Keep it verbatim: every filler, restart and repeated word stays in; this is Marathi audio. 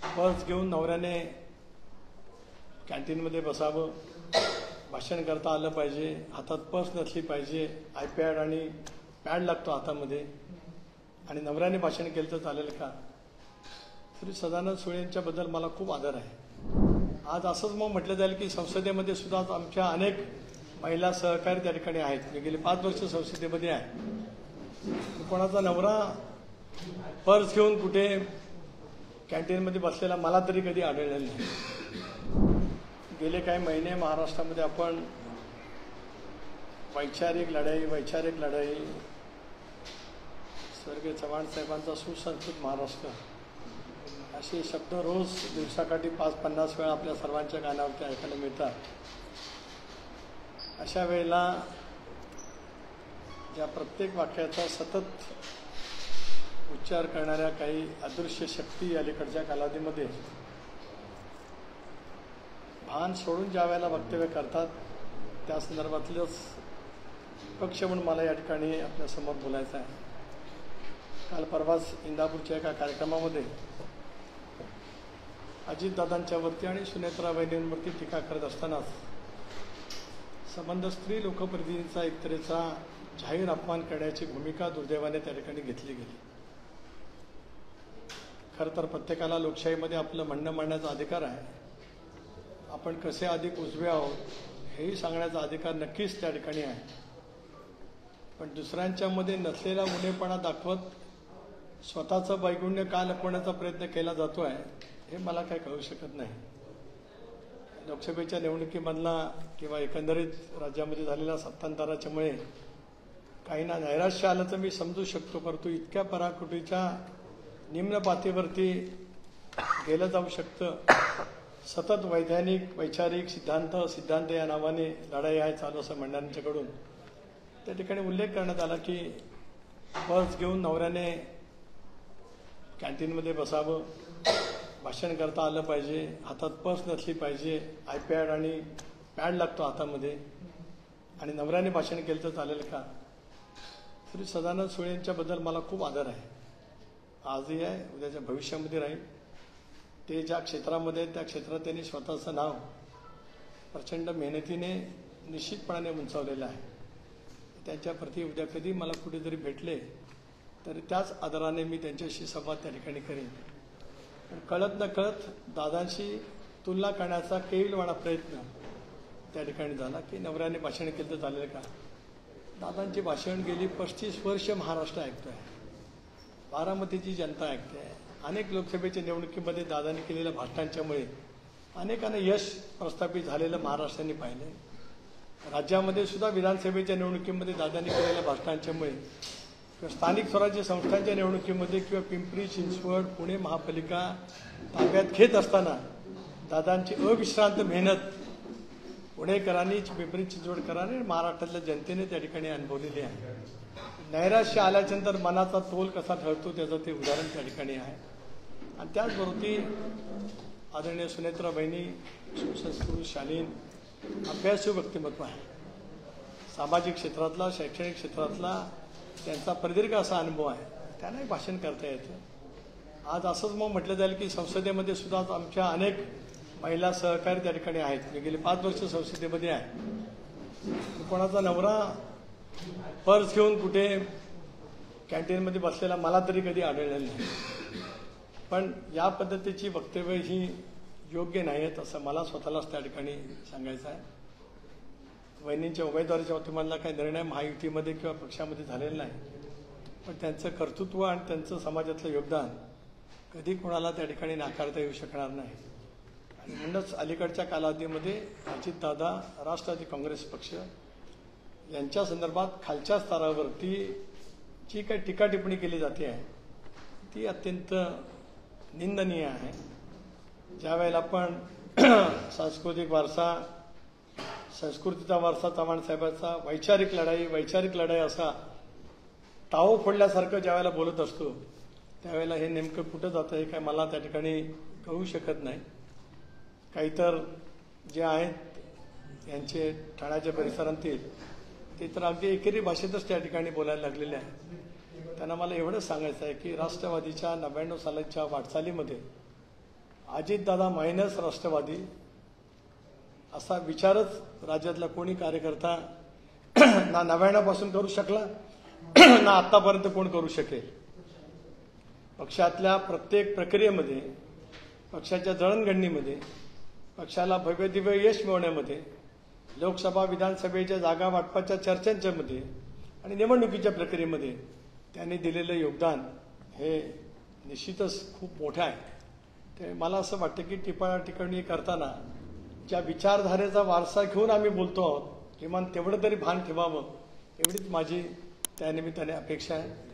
पर्स घेऊन नवऱ्याने कॅन्टीनमध्ये बसावं, भाषण करता आलं पाहिजे, हातात पर्स नसली पाहिजे, आयपॅड आणि पॅड लागतो हातामध्ये, आणि नवऱ्याने भाषण केलं तर चालेल का? श्री सदानंद सुळे यांच्याबद्दल मला खूप आदर आहे. आज असंच मग म्हटलं जाईल की संसदेमध्ये सुद्धा आमच्या अनेक महिला सहकारी त्या ठिकाणी आहेत. मी गेली पाच वर्ष संसदेमध्ये आहे. कोणाचा नवरा पर्स घेऊन कुठे कॅन्टीनमध्ये बसलेला मला तरी कधी आढळलेला नाही. गेले काही महिने महाराष्ट्रामध्ये आपण वैचारिक लढाई वैचारिक लढाई स्वर्गीय चव्हाण साहेबांचा सुसंस्कृत महाराष्ट्र असे शब्द रोज दिवसाकाठी पाच पन्नास वेळा आपल्या सर्वांच्या कानावरती ऐकायला मिळतात. अशा वेळेला ज्या प्रत्येक वाक्याचा सतत उच्चार करणाऱ्या काही अदृश्य शक्ती अलीकडच्या कालावधीमध्ये भान सोडून ज्या वेळेला वक्तव्य करतात त्या संदर्भातलंच पक्ष म्हणून मला या ठिकाणी आपल्यासमोर बोलायचं आहे. काल परवाच इंदापूरच्या एका कार्यक्रमामध्ये अजितदादांच्यावरती आणि सुनेत्रा वहिनींवरती टीका करत असतानाच संबंध स्त्री लोकप्रतिनिधींचा एकतरेचा जाहीर अपमान करण्याची भूमिका दुर्दैवाने त्या ठिकाणी घेतली गेली. खरं तर प्रत्येकाला लोकशाहीमध्ये आपलं म्हणणं मांडण्याचा अधिकार आहे. आपण कसे अधिक उजवे आहोत हेही सांगण्याचा अधिकार नक्कीच त्या ठिकाणी आहे. पण दुसऱ्यांच्यामध्ये नसलेला उणेपणा दाखवत स्वतःचं वैगुण्य का लपवण्याचा प्रयत्न केला जातो आहे हे मला काय कळू शकत नाही. लोकसभेच्या निवडणुकीमधला किंवा एकंदरीत राज्यामध्ये झालेल्या सत्तांतराच्यामुळे काहींना नैराश्य आलं तर मी समजू शकतो, परंतु इतक्या पराकुटीच्या निम्न पातळीवरती गेलं जाऊ शकतं. सतत वैधानिक वैचारिक सिद्धांत सिद्धांत या नावाने लढाई आहे चालू असं म्हणणाऱ्यांच्याकडून त्या ठिकाणी उल्लेख करण्यात आला की पर्स घेऊन नवऱ्याने कॅन्टीनमध्ये बसावं, भाषण करता आलं पाहिजे, हातात पर्स नसली पाहिजे, आयपॅड आणि पॅड लागतो हातामध्ये, आणि नवऱ्याने भाषण केलं तर चालेल का? श्री सदानंद सुळे यांच्याबद्दल मला खूप आदर आहे. आजही आहे, उद्याच्या भविष्यामध्ये राहील. ते ज्या क्षेत्रामध्ये त्या क्षेत्रात त्यांनी स्वतःचं नाव प्रचंड मेहनतीने निश्चितपणाने उंचावलेलं आहे. त्यांच्याप्रती उद्या कधी मला कुठेतरी भेटले तरी त्याच आदराने मी त्यांच्याशी संवाद त्या ठिकाणी करेन. पण कळत न कळत दादांशी तुलना करण्याचा केविलवाणा प्रयत्न त्या ठिकाणी झाला की नवऱ्याने भाषण केलं तर चालेल का? दादांची भाषण गेली पस्तीस वर्ष महाराष्ट्र ऐकतोय, बारामतीची जनता ऐकते. अनेक लोकसभेच्या निवडणुकीमध्ये दादांनी केलेल्या भाषणांच्यामुळे अनेकांना यश प्रस्थापित झालेलं महाराष्ट्राने पाहिलं. राज्यामध्ये सुद्धा विधानसभेच्या निवडणुकीमध्ये दादांनी केलेल्या भाषणांच्यामुळे किंवा स्थानिक स्वराज्य संस्थांच्या निवडणुकीमध्ये किंवा पिंपरी चिंचवड पुणे महापालिका ताब्यात घेत असताना दादांची अविश्रांत मेहनत पुणेकरांनी पिंपरी चिंचवडकरांनी महाराष्ट्रातल्या जनतेने त्या ठिकाणी अनुभवलेली आहे. नैराश्य आल्याच्यानंतर मनाचा तोल कसा ठरतो त्याचं ते उदाहरण त्या ठिकाणी आहे. आणि त्याचबरोबर आदरणीय सुनेत्रा बहिणी सुसंस्कृत शालीन अभ्यासू व्यक्तिमत्व आहे. सामाजिक क्षेत्रातला शैक्षणिक क्षेत्रातला त्यांचा प्रदीर्घ असा अनुभव आहे. त्यांनाही भाषण करता येतं. आज असंच मग म्हटलं जाईल की संसदेमध्ये सुद्धा आमच्या अनेक महिला सहकारी त्या ठिकाणी आहेत. मी गेली पाच वर्ष संसदेमध्ये आहे. कोणाचा नवरा पर्स घेऊन कुठे कॅन्टीनमध्ये बसलेला मला तरी कधी आढळलेलं नाही. पण या पद्धतीची वक्तव्य ही योग्य नाही आहेत असं मला स्वतःलाच त्या ठिकाणी सांगायचं आहे. वहिनींच्या उमेदवारीच्या बाबतीमधला काही निर्णय महायुतीमध्ये किंवा पक्षामध्ये झालेला नाही, पण त्यांचं कर्तृत्व आणि त्यांचं समाजातलं योगदान कधी कोणाला त्या ठिकाणी नाकारता येऊ शकणार नाही. आणि म्हणूनच अलीकडच्या कालावधीमध्ये अजितदादा राष्ट्रवादी काँग्रेस पक्ष यांच्या संदर्भात खालच्या स्तरावरती जी काही टीका टिप्पणी केली जाते आहे ती अत्यंत निंदनीय आहे. ज्या वेळेला आपण सांस्कृतिक वारसा संस्कृतीचा वारसा चव्हाण साहेबांचा वैचारिक लढाई वैचारिक लढाई असा टाळू फोडल्यासारखं ज्या वेळेला बोलत असतो त्यावेळेला हे नेमकं कुठं जातं हे काय मला त्या ठिकाणी कळू शकत नाही. काही तर जे आहेत यांचे ठाण्याच्या परिसरातील ते तर अगदी एकेरी भाषेतच त्या ठिकाणी बोलायला लागलेले आहेत. त्यांना मला एवढंच सांगायचं आहे की राष्ट्रवादीच्या नव्याण्णव सालाच्या वाटचालीमध्ये अजितदादा मायनस राष्ट्रवादी असा विचारच राज्यातला कोणी कार्यकर्ता ना नव्याण्णवपासून करू शकला ना आतापर्यंत कोण करू शकेल. पक्षातल्या प्रत्येक प्रक्रियेमध्ये, पक्षाच्या जळणघडणीमध्ये, पक्षाला भव्य दिव्य यश मिळवण्यामध्ये, लोकसभा विधानसभेच्या जागा वाटपाच्या चर्चांच्या मध्ये आणि निवडणुकीच्या प्रक्रियेमध्ये त्यांनी दिलेलं योगदान हे निश्चितच खूप मोठं आहे. ते मला असं वाटतं की टिप्पणी टिप्पणी करताना ज्या विचारधारेचा वारसा घेऊन आम्ही बोलतो आहोत, किमान तेवढं तरी भान ठेवावं एवढीच माझी त्यानिमित्ताने अपेक्षा आहे.